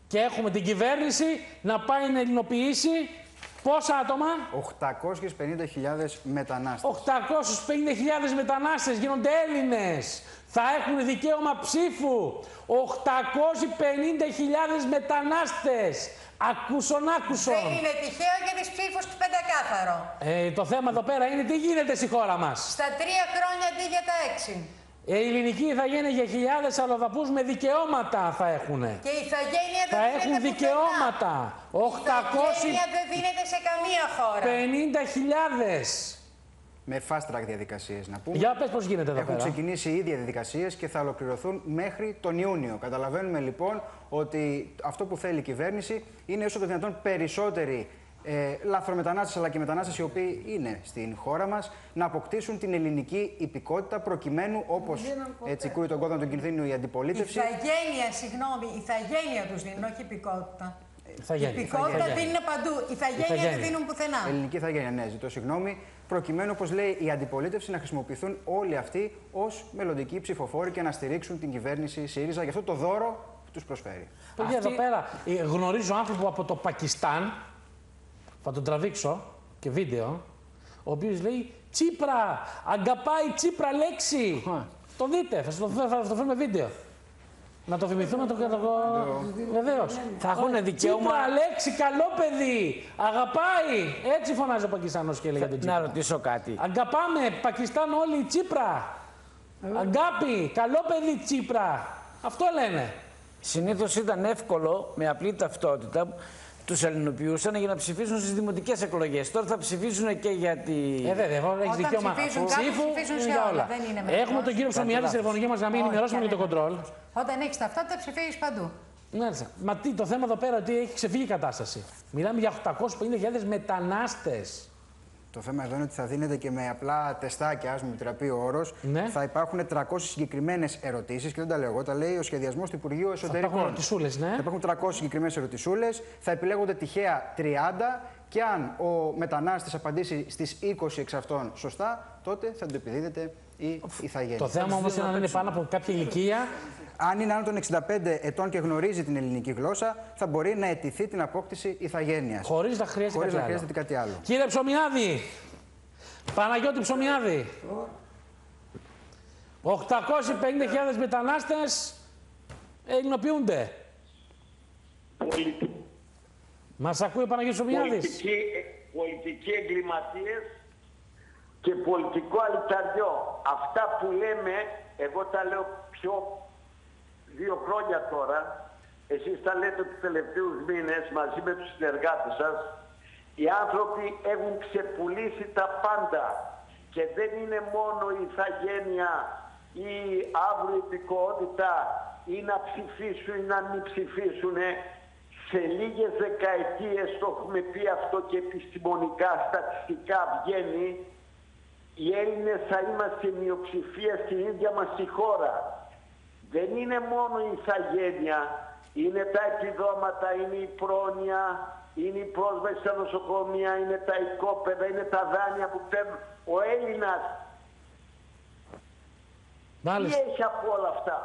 Και έχουμε την κυβέρνηση να πάει να ελληνοποιήσει πόσα άτομα? 850.000 μετανάστες. 850.000 μετανάστες γίνονται Έλληνες. Θα έχουν δικαίωμα ψήφου. 850.000 μετανάστες. Άκουσον. Δεν είναι τυχαίο για τις ψήφους του πεντακάθαρο. Το θέμα εδώ πέρα είναι τι γίνεται στη χώρα μας. Στα 3 χρόνια αντί για τα 6. Η ελληνική ηθαγένεια για χιλιάδες αλλοδαπούς με δικαιώματα θα έχουν. Και η ηθαγένεια δεν θα δίνεται έχουν δικαιώματα. 850.000. Η ηθαγένεια δεν δίνεται σε καμία χώρα. Με fast track διαδικασίες, να πούμε. Για πες πώς γίνεται εδώ Έχουν πέρα. ξεκινήσει ήδη διαδικασίες και θα ολοκληρωθούν μέχρι τον Ιούνιο. Καταλαβαίνουμε λοιπόν ότι αυτό που θέλει η κυβέρνηση είναι όσο το δυνατόν περισσότεροι λαθρομετανάστες αλλά και μετανάστες οι οποίοι είναι στην χώρα μας να αποκτήσουν την ελληνική υπηκότητα προκειμένου, όπως έτσι κούει τον κόδωνα του κινδύνου η αντιπολίτευση. Η ηθαγένεια τους δίνουν, όχι υπηκότητα. Η υπηκότητα δίνουν παντού. Η ηθαγένεια δεν δίνουν πουθενά. Ελληνική ηθαγένεια, ναι, ζητώ συγγνώμη. Προκειμένου, όπως λέει η αντιπολίτευση, να χρησιμοποιηθούν όλοι αυτοί ως μελλοντικοί ψηφοφόροι και να στηρίξουν την κυβέρνηση ΣΥΡΙΖΑ για αυτό το δώρο που τους προσφέρει. Εδώ πέρα γνωρίζω άνθρωπο από το Πακιστάν, θα τον τραβήξω και βίντεο, ο οποίος λέει Τσίπρα, αγκαπάει Τσίπρα λέξη. Το δείτε, θα το φέρουμε βίντεο. Να το θυμηθούμε, να το βεβαίως. Θα έχουν δικαίωμα. Τσίπρα, λέξη, καλό παιδί. Αγαπάει. Έτσι φωνάζει ο Πακιστάνος και λέει για τον Τσίπρα. Να ρωτήσω κάτι. Αγκαπάμε, Πακιστάν όλοι, Τσίπρα. Αγκάπη, καλό παιδί Τσίπρα. Αυτό λένε. Συνήθως ήταν εύκολο με απλή ταυτότητα. Τους ελληνοποιούσαν για να ψηφίσουν στις δημοτικές εκλογές. Τώρα θα ψηφίσουν και για τη. Βέβαια, έχει δικαίωμα ψήφου για όλα. Έχουμε τον κύριο Ψωμιάδη στη τηλεφωνική μας γραμμή, ενημερώσουμε για το κοντρόλ. Όταν έχεις ταυτότητα, ψηφίζεις παντού. Μάλιστα. Μα τι, το θέμα εδώ πέρα ότι έχει ξεφύγει η κατάσταση. Μιλάμε για 850.000 μετανάστες. Το θέμα εδώ είναι ότι θα δίνεται και με απλά τεστάκια, ας μου επιτραπεί ο όρος. Ναι. Θα υπάρχουν 300 συγκεκριμένες ερωτήσεις και δεν τα λέω εγώ, τα λέει ο σχεδιασμός του Υπουργείου Εσωτερικών. Θα υπάρχουν ερωτησούλες, ναι. Θα υπάρχουν 300 συγκεκριμένες ερωτησούλες, θα επιλέγονται τυχαία 30 και αν ο μετανάστης απαντήσει στις 20 εξ αυτών σωστά, τότε θα του επιδίδεται η ηθαγένεια. Το θέμα όμως είναι αν είναι πάνω από κάποια ηλικία. Αν είναι άνω των 65 ετών και γνωρίζει την ελληνική γλώσσα, θα μπορεί να αιτηθεί την απόκτηση ηθαγένειας. Χωρίς να χρειάζεται κάτι άλλο. Κύριε Ψωμιάδη, Παναγιώτη Ψωμιάδη, 850.000 μετανάστες ελληνοποιούνται. Μας ακούει ο Παναγιώτης Ψωμιάδης. Πολιτικοί εγκληματίες και πολιτικό αλυταριό. Αυτά που λέμε, εγώ τα λέω πιο 2 χρόνια τώρα, εσείς τα λέτε τους τελευταίους μήνες μαζί με τους συνεργάτες σας, οι άνθρωποι έχουν ξεπουλήσει τα πάντα και δεν είναι μόνο η ηθαγένεια ή αύριο υπηκότητα ή να ψηφίσουν ή να μην ψηφίσουν. Σε λίγες δεκαετίες, το έχουμε πει αυτό και επιστημονικά, στατιστικά βγαίνει, οι Έλληνες θα είμαστε μειοψηφία στην ίδια μας τη χώρα. Δεν είναι μόνο η ηθαγένεια, είναι τα επιδόματα, είναι η πρόνοια, είναι η πρόσβαση στα νοσοκομεία, είναι τα οικόπεδα, είναι τα δάνεια που παίρνουν. Ο Έλληνας τι έχει από όλα αυτά?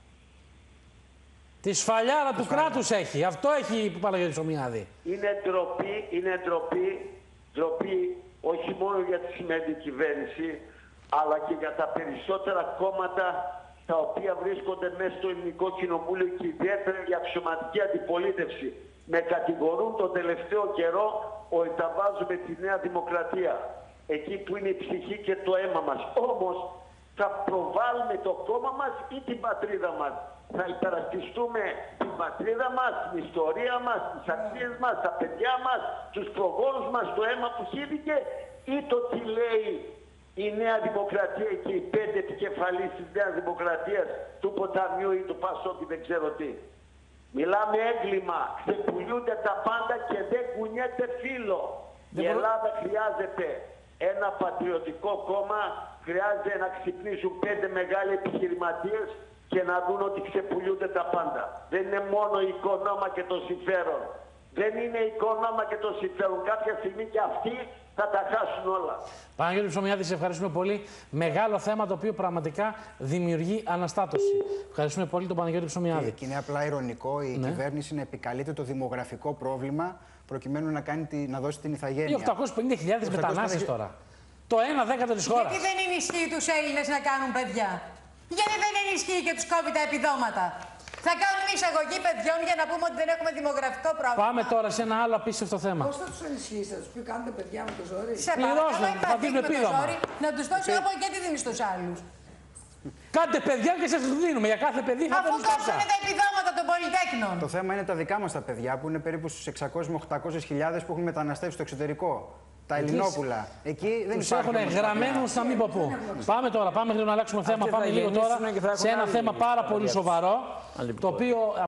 Τη σφαλιάρα του κράτους έχει. Αυτό έχει η Παναγιώτη Ψωμιάδη. Είναι ντροπή όχι μόνο για τη σημερινή κυβέρνηση, αλλά και για τα περισσότερα κόμματα τα οποία βρίσκονται μέσα στο Ελληνικό Κοινοβούλιο και ιδιαίτερα η αξιωματική αντιπολίτευση. Με κατηγορούν τον τελευταίο καιρό ότι τα βάζουμε τη Νέα Δημοκρατία. Εκεί που είναι η ψυχή και το αίμα μας. Όμως θα προβάλλουμε το κόμμα μας ή την πατρίδα μας. Θα υπερασπιστούμε την πατρίδα μας, την ιστορία μας, τις αξίες μας, τα παιδιά μας, τους προγόνους μας, το αίμα που χύθηκε ή το τι λέει η Νέα Δημοκρατία και οι 5 επικεφαλείς της Νέας Δημοκρατίας, του Ποταμιού ή του Πασόκ ή δεν ξέρω τι. Μιλάμε έγκλημα, ξεπουλούνται τα πάντα και δεν κουνιέται φύλλο. Η Ελλάδα χρειάζεται ένα πατριωτικό κόμμα, χρειάζεται να ξυπνήσουν 5 μεγάλοι επιχειρηματίες και να δουν ότι ξεπουλούνται τα πάντα. Δεν είναι μόνο η οικονόμα και το συμφέρον. Δεν είναι η οικονόμα και το συμφέρον. Κάποια στιγμή και αυτοί θα τα χάσουν όλα. Παναγιώτη Ψωμιάδη, σε ευχαριστούμε πολύ. Μεγάλο θέμα το οποίο πραγματικά δημιουργεί αναστάτωση. Ευχαριστούμε πολύ τον Παναγιώτη Ψωμιάδη. Και είναι απλά ηρωνικό η κυβέρνηση να επικαλείται το δημογραφικό πρόβλημα προκειμένου να δώσει την ηθαγένεια. Οι 850.000 μετανάστες τώρα. Το 1/10 της χώρας. Γιατί δεν ενισχύει τους Έλληνες να κάνουν παιδιά? Γιατί δεν ενισχύει και τους κόβει τα επιδόματα? Θα κάνουμε εισαγωγή παιδιών για να πούμε ότι δεν έχουμε δημογραφικό πρόβλημα. Πάμε τώρα σε ένα άλλο απίστευτο θέμα. Πώς θα τους ενισχύσει, θα τους πει κάντε παιδιά με το ζόρι? Σε Πληρώσουν, θα δίνουν επίδομα. Να τους δώσει από γιατί δίνεις στους άλλους. Κάντε παιδιά και σας δίνουμε. Για κάθε παιδί θα Αφού κόψουν τα επιδόματα των πολυτέχνων. Το θέμα είναι τα δικά μας τα παιδιά που είναι περίπου στους 600 με 800.000 που έχουν μεταναστεύσει στο εξωτερικό. Τα Ελληνόπουλα. Εκεί δεν τους έχουν γραμμένους να μην πω πού. Πάμε τώρα, πάμε να αλλάξουμε θέμα. Πάμε λίγο τώρα σε ένα θέμα πάρα πολύ σοβαρό. Το οποίο